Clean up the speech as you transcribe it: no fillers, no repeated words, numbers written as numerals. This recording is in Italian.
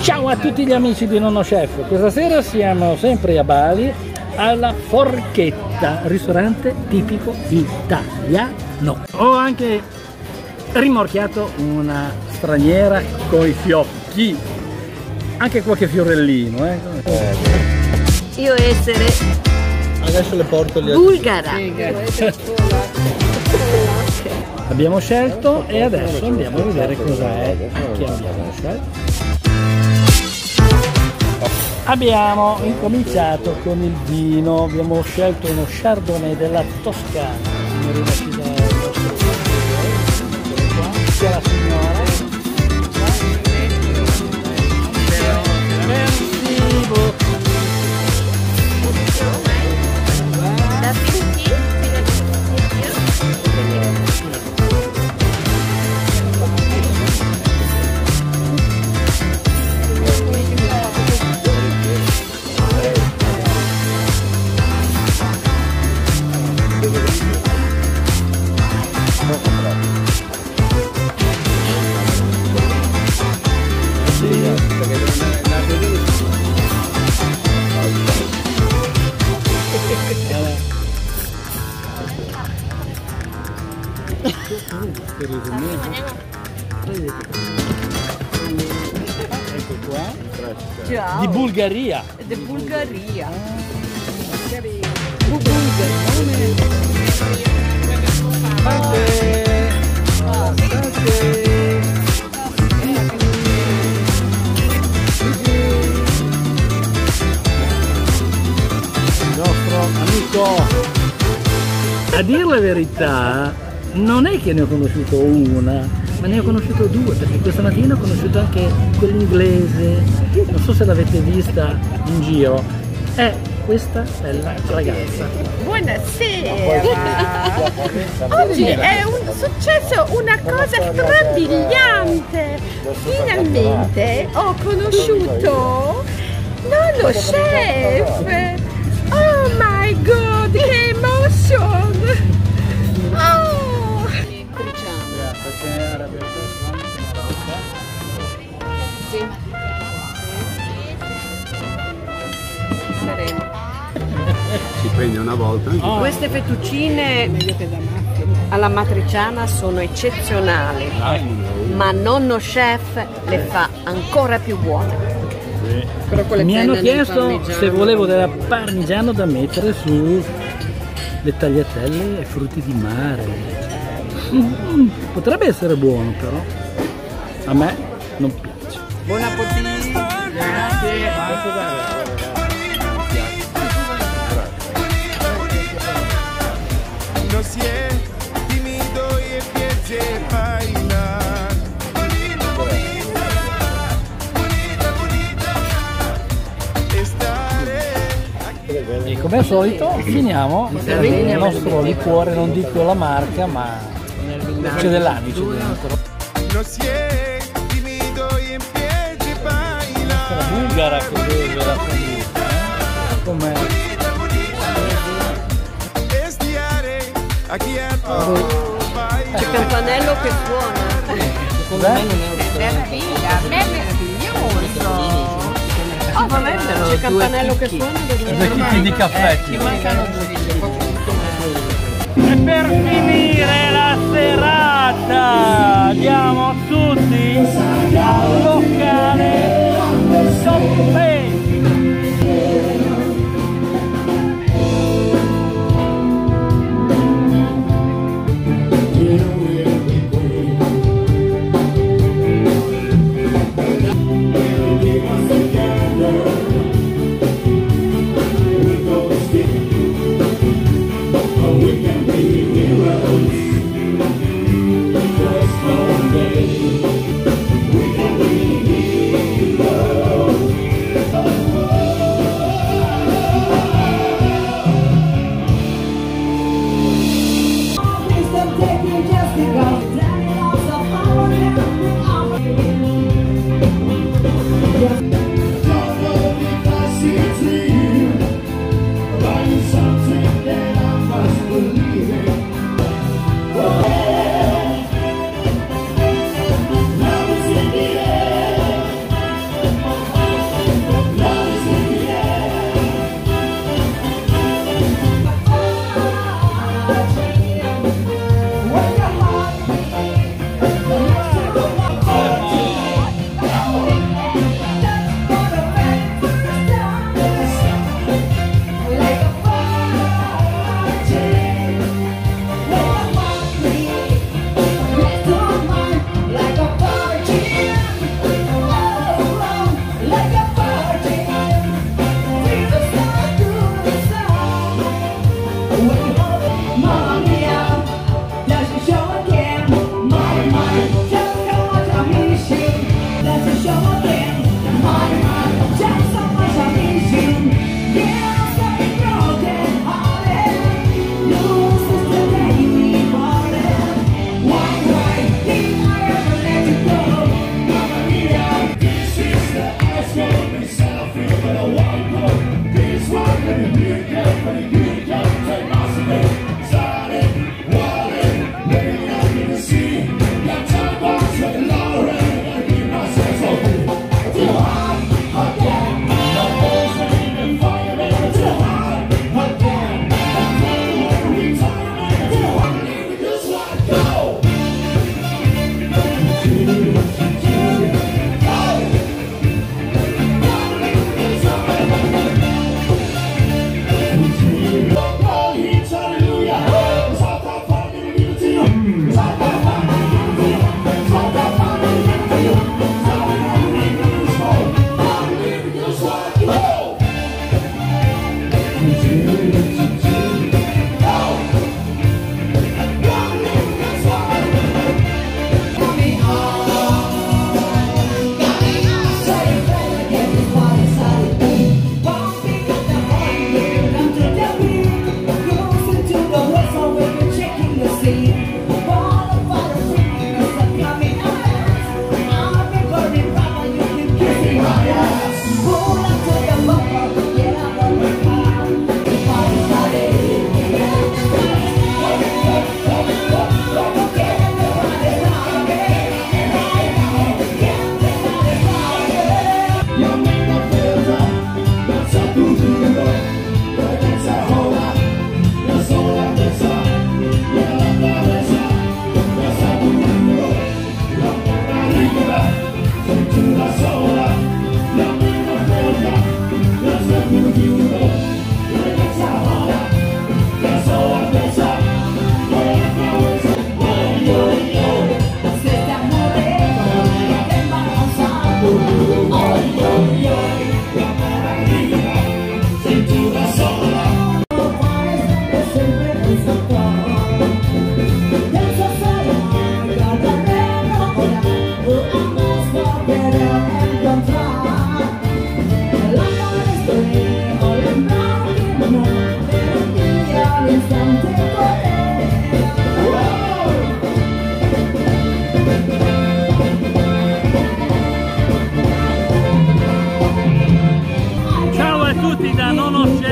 Ciao a tutti gli amici di Nonno Chef, questa sera siamo sempre a Bali alla Forchetta, ristorante tipico italiano. Ho anche rimorchiato una straniera coi fiocchi, anche qualche fiorellino. Io essere adesso le porto lì bulgara. Abbiamo scelto e adesso andiamo a vedere cos'è che abbiamo scelto. Abbiamo incominciato con il vino, abbiamo scelto uno Chardonnay della Toscana. C'è la signora. Ecco qua. Ciao. Di Bulgaria. Di Bulgaria. Il nostro amico. A dire la verità, non è che ne ho conosciuto una, ma ne ho conosciuto due, perché questa mattina ho conosciuto anche quell'inglese, non so se l'avete vista in giro, è questa bella ragazza. Buonasera! Oggi è successo una cosa strabiliante! Finalmente ho conosciuto Nonno Chef! Oh my god, che emotion! Oh! Sì. si prende una volta. Queste fettuccine alla matriciana sono eccezionali, ma Nonno Chef le fa ancora più buone. Mi hanno chiesto se volevo della parmigiano da mettere su le tagliatelle e frutti di mare. Potrebbe essere buono, però a me non piace. Buon appetito! Grazie. No si è timido y empiece a bailar. E come al solito finiamo il nostro liquore, non dico la marca, ma c'è dell'anice dentro. No si è timido y empiece a bailar. La bulgara che beve la frutta, com'è? C'è il campanello che suona. Cos'è? Meraviglia, meraviglioso! Oh, C'è il campanello che suona. Due chicchi di caffè. Ci mancano E per finire la serata andiamo tutti al locale Soppe. Ciao a tutti da Nono